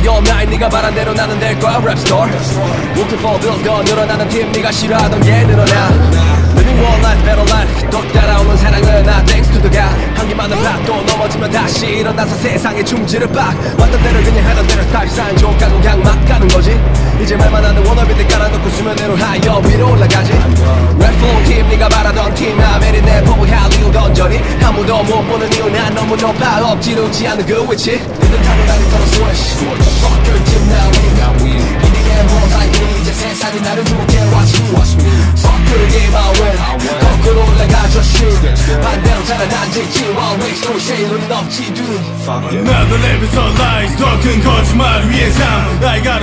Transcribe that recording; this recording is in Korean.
all night 네가 바란 대로 나는 될 거야 랩스토어 Looking for bills 더 늘어나는 팀 네가 싫어하던 게 늘어나 Living one life better life 또 따라오는 사랑은 나 thanks to the God 한기만은 또 넘어지면 다시 일어나서 세상에 충지를 빡 왔던 대로 그냥 하던 대로 타입 사인 족가고 그냥 막 가는 거지 이제 말만 하는 워너비들 깔아놓고 수면으로 하여 위로 올라가지 랩플로우 팀 네가 바라던 팀 아메리 내 포부 할리우드 던전이 아무도 못 보는 이유 난 너무 높아 엎지르지 않는 그 위치 니들 타고 나를 걸어 스위시 Fuck your team now we 이내게 뭐 다이니 이제 세상이 나를 주목해 watch me Fuck your game I win 거꾸로 올라가줘 shoot 반대로 살아난지지 while we still shade 눈은 없지 dude 나도 랩에서 lies 더 큰 거짓말 위해 삶 I got